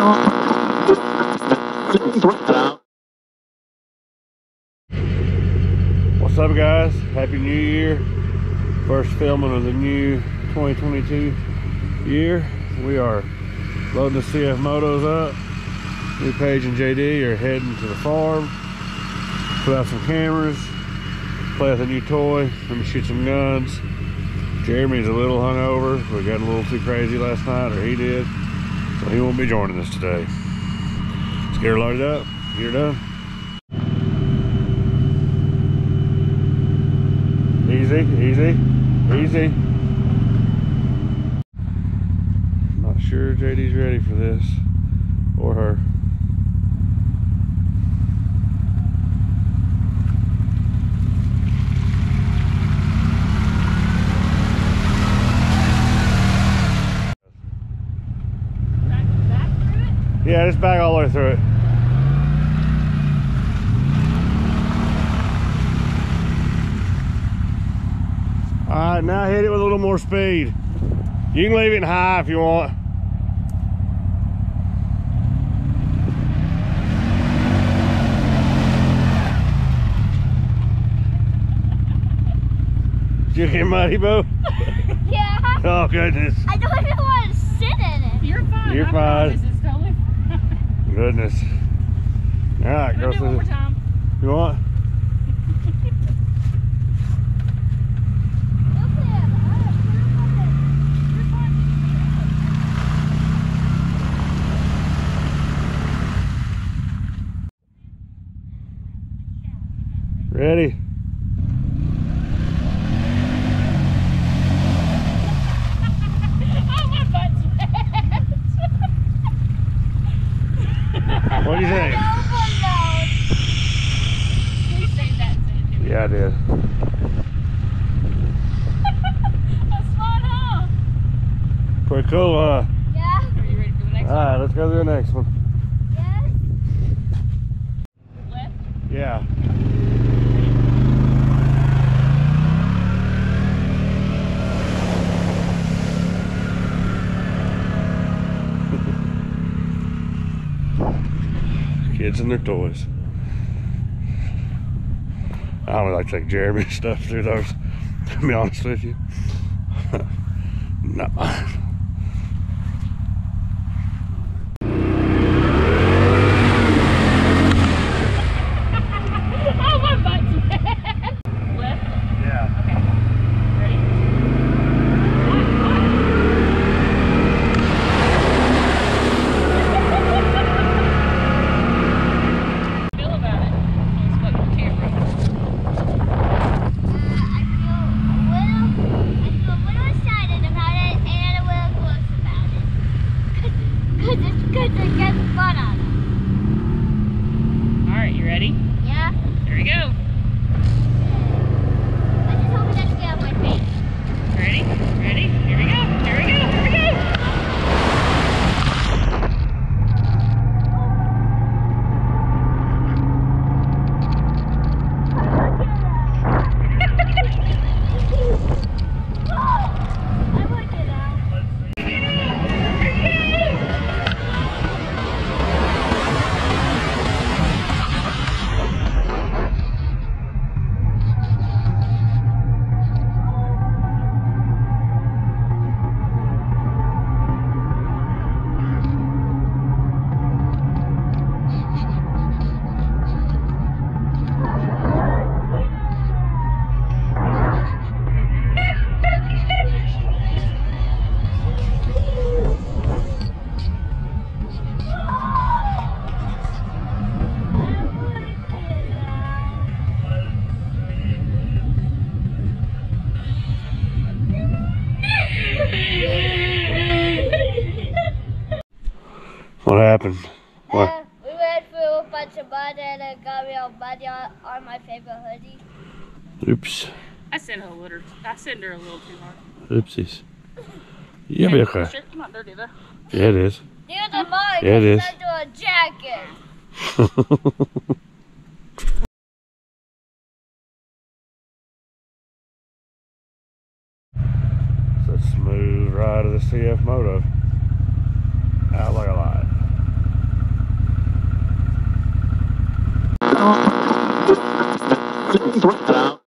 What's up, guys? Happy New Year. First filming of the new 2022 year. We are loading the CF Motos up. Me, Paige, and JD are heading to the farm, put out some cameras, play with a new toy, let me shoot some guns. Jeremy's a little hungover. We got a little too crazy last night, or he did, so he won't be joining us today. Let's get her loaded up, get her done. Easy, easy, easy. Not sure JD's ready for this, or her. Back through it? Yeah, just back all the way through it. Alright, now hit it with a little more speed. You can leave it in high if you want. Did you get muddy, Bo? Yeah. Oh, goodness. I don't even want to sit in it. You're fine. You're fine. This is totally fine. Goodness. Alright, go do it one more time. You want? Ready? Oh, my butt's wet. What do you think? Please save that and send it to me. Yeah, I did. That's fun, huh? Pretty cool, huh? Yeah. Are you ready for the next one? Alright, let's go to the next one. Yes. Left? Yeah. Kids and their toys. I only like to take Jeremy stuff through those, to be honest with you. No. Oh, my butt's wet. Left? Yeah. Okay. Ready? Feel about it. Let's put the camera. I feel a little excited about it and a little close about it. Cause it's good to get fun on it. Alright, you ready? Yeah. Here we go. I just hope it doesn't get on my face. Ready? Ready? Here we go. Here we go. Here we go. What happened? What? We went through a bunch of mud and it got real muddy on my favorite hoodie. Oops. I sent her a little too hard. Oopsies. You'll be okay. Shit, I'm not dirty though. Yeah, it is. Near the mud, Yeah, it is. into a jacket. It's a smooth ride of the CF Moto. Out like a light. out.